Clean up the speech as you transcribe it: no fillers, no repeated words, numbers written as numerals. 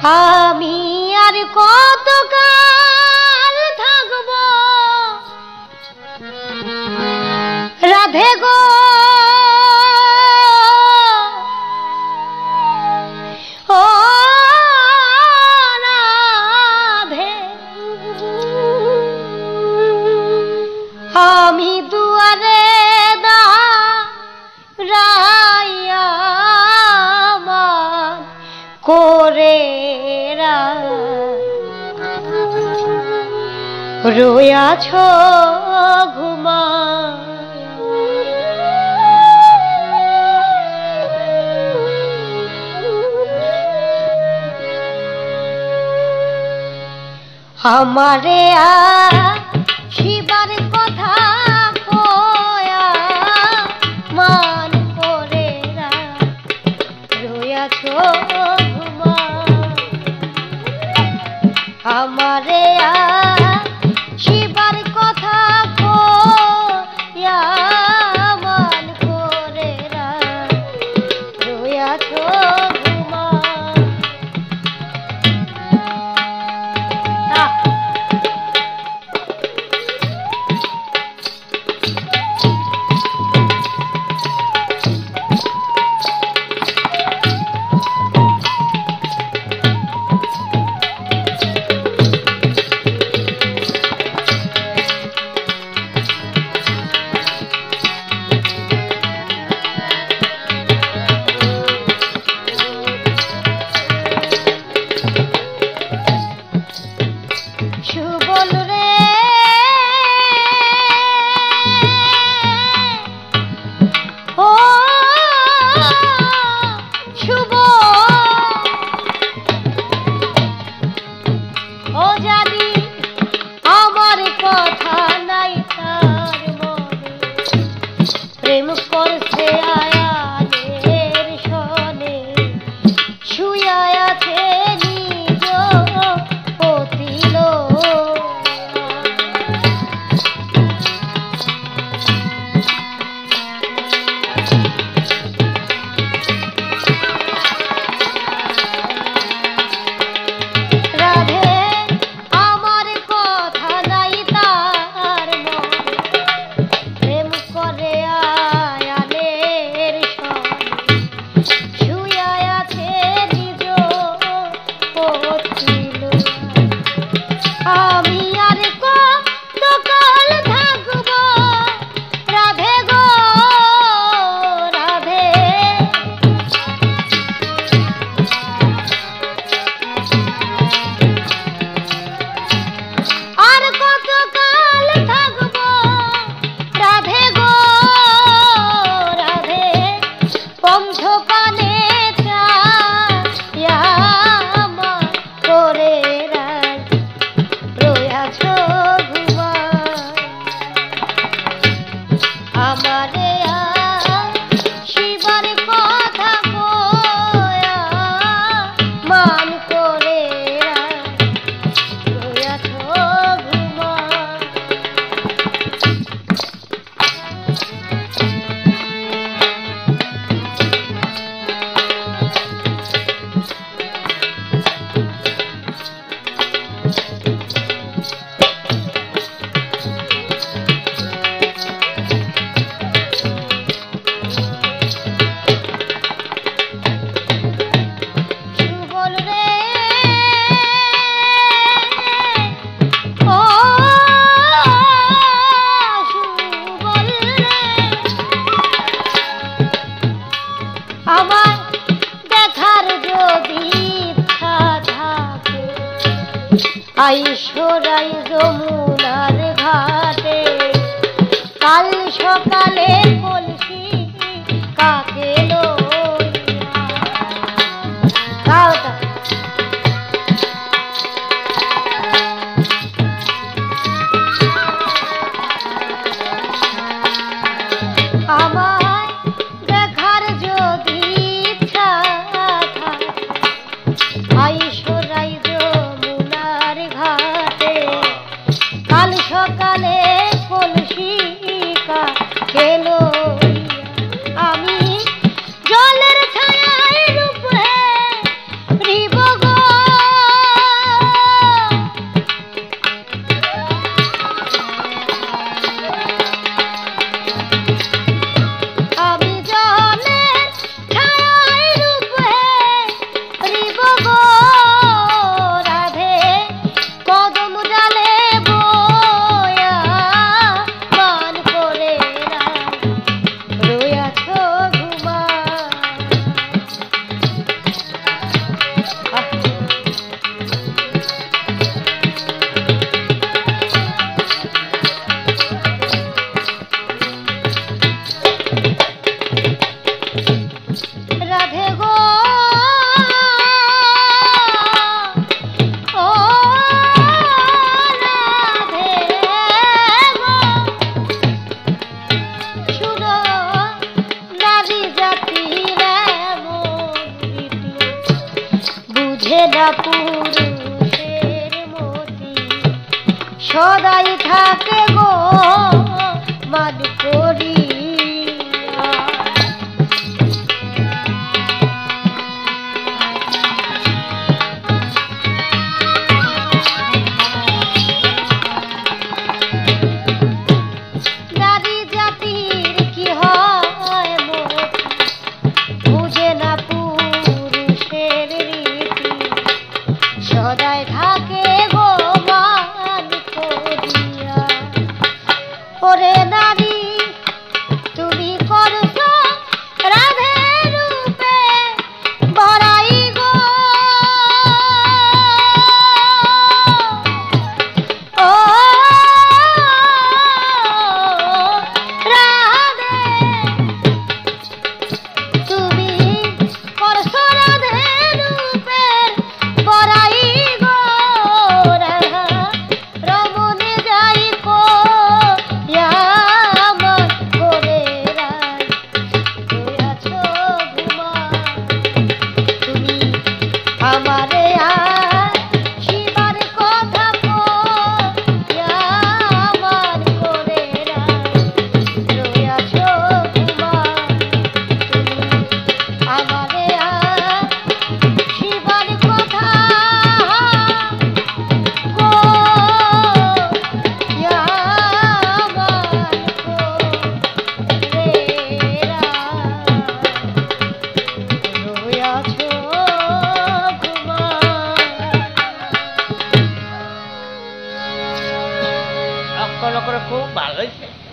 আমি আর কতকাল থাকব রাধে গো, ও রাধে, আমি দুয়ারে দাঁড়াইয়া মান করে রয়াছ ঘুমায়। আমারে শিবার কথা কয়া মান করে রয়াছ ঘুমায়। আমারে শিবার কথা কয়া মান করে রয়াছ ঘুমায়। প্রেম করছে আয়ানের সনে, শুয়া আছে নিজ পতিল। রাধে আমার কথা নাই তার মনে, প্রেম করে আয়ানের সনে, শুয়া আছে নিজ পতিল। আমি আর কতকাল থাকব রাধে গো, রাধে, আর কতকাল থাকব রাধে গো, রাধে, পঞ্চ পানে চায়া মান করে রয়াছ ঘুমায়। আমারে শিবার কথা কয়া মান করে রয়াছ ঘুমায়। সুবল রে, ও সুবল রে, আমার দেখার যদি ইচ্ছা থাকে আইসরাই যমুনার ঘাটে, কাল সকালে কলসি কাকে লইয়া। আমায় দেখার যদি ইচ্ছা থাকে আইসরাই যমুনার ঘাটে, কাল সকালে কলসি কাকে লইয়া। আমি জলের ছায়ায় রূপে রিব গো, বুঝে না পুরুষের মতি সদাই থাকে গো মান করিয়া নারী জাতির কি হয় মতি বুঝে না পুরুষের রীতি সদাই থাকে গো মান করিয়া ওরে নারী তুমি করছো রাধে রূপে বড়াই গো ও রাধে তুমি করছো রাধে রূপের বড়াই গো রমণে যাই কো আমার করে রাই তুই আছো ঘুমা তুমি আমারে শিবার কথা কো আমার করে রাই তুই আছো ঘুমা তুমি আমারে শিবার কথা কো অঙ্কন করে খুব ভালো হয়েছে।